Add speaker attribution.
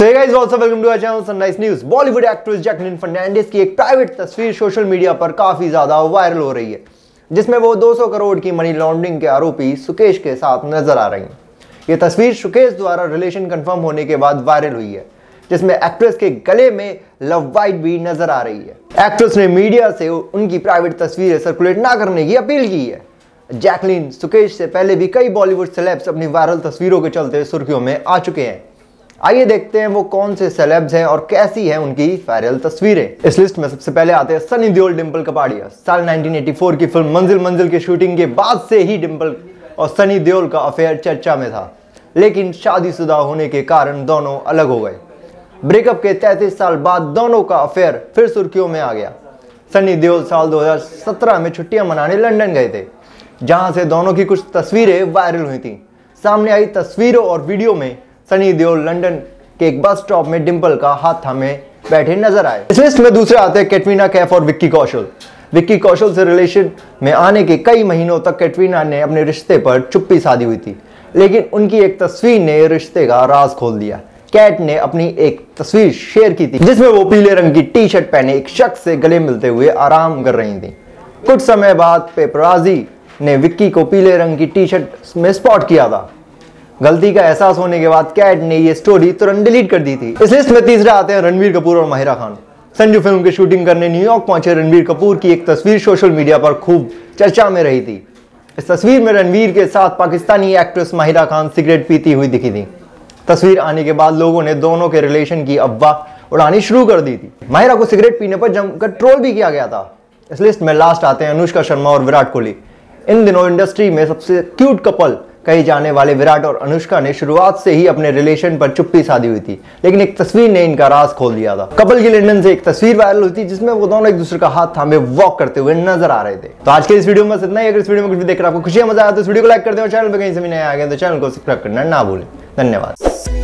Speaker 1: So hey guys, also welcome to our channel Sunrise News। Bollywood actress Jacqueline Fernandez की एक private तस्वीर social media पर काफी ज्यादा वायरल हो रही है, जिसमें वो 200 करोड़ की मनी लॉन्ड्रिंग के आरोपी सुकेश के साथ नजर आ रही हैं। ये तस्वीर सुकेश द्वारा रिलेशन कंफर्म होने के बाद वायरल हुई है, जिसमें एक्ट्रेस के गले में लव बाइट भी नजर आ रही है। एक्ट्रेस ने मीडिया से उनकी प्राइवेट तस्वीरें सर्कुलेट ना करने की अपील की है। जैकलिन सुकेश से पहले भी कई बॉलीवुड सेलेब्स अपनी वायरल तस्वीरों के चलते सुर्खियों में आ चुके हैं। आइए देखते हैं वो कौन से सेलेब्स हैं और कैसी हैं उनकी वायरल तस्वीरें। इस लिस्ट में सबसे पहले आते हैं सनी देओल, डिंपल कपाड़िया। साल 1984 की फिल्म मंजिल मंजिल की शूटिंग के बाद से ही डिंपल और सनी देओल का अफेयर चर्चा में था, लेकिन शादीशुदा होने के कारण दोनों अलग हो गए। ब्रेकअप के 33 साल बाद दोनों का अफेयर फिर सुर्खियों में आ गया। सनी देओल साल 2017 में छुट्टियां मनाने लंदन गए थे, जहां से दोनों की कुछ तस्वीरें वायरल हुई थी। सामने आई तस्वीरों और वीडियो में सनी देओल लंदन के एक बस स्टॉप में डिंपल का हाथ थामे बैठे नजर आए। इस लिस्ट में दूसरे आते हैं कैटरीना कैफ और विक्की कौशल। विक्की कौशल से रिलेशन में आने के कई महीनों तक कैटरीना ने अपने रिश्ते पर चुप्पी साधी हुई थी, लेकिन उनकी एक तस्वीर ने रिश्ते का राज खोल दिया। कैट ने अपनी एक तस्वीर शेयर की थी, जिसमें वो पीले रंग की टी शर्ट पहने एक शख्स से गले मिलते हुए आराम कर रही थी। कुछ समय बाद पेपराजी ने विक्की को पीले रंग की टी शर्ट में स्पॉट किया था। गलती का एहसास होने के बाद कैट ने ये स्टोरी तुरंत डिलीट कर दी थी। इस लिस्ट में तीसरे आते हैं रणबीर कपूर और माहिरा खान। संजू फिल्म की शूटिंग करने न्यूयॉर्क पहुंचे रणबीर कपूर की एक तस्वीर सोशल मीडिया पर खूब चर्चा में रही थी। इस तस्वीर में रणबीर के साथ पाकिस्तानी एक्ट्रेस माहिरा खान सिगरेट पीती हुई दिखी थी। तस्वीर आने के बाद लोगों ने दोनों के रिलेशन की अफवाह उड़ानी शुरू कर दी थी। माहिरा को सिगरेट पीने पर जमकर ट्रोल भी किया गया था। इस लिस्ट में लास्ट आते हैं अनुष्का शर्मा और विराट कोहली। इन दिनों इंडस्ट्री में सबसे क्यूट कपल कहे जाने वाले विराट और अनुष्का ने शुरुआत से ही अपने रिलेशन पर चुप्पी साधी हुई थी, लेकिन एक तस्वीर ने इनका राज खोल दिया था। कपल की लंदन से एक तस्वीर वायरल हुई थी, जिसमें वो दोनों एक दूसरे का हाथ थामे वॉक करते हुए नजर आ रहे थे। तो आज के इस वीडियो में बस इतना ही। अगर इस वीडियो में कुछ भी देखकर आपको खुशी मजा आया तो इस वीडियो को लाइक कर दें और चैनल पर कहीं से भी नए आ गए तो चैनल को सब्सक्राइब करना ना भूलें। धन्यवाद।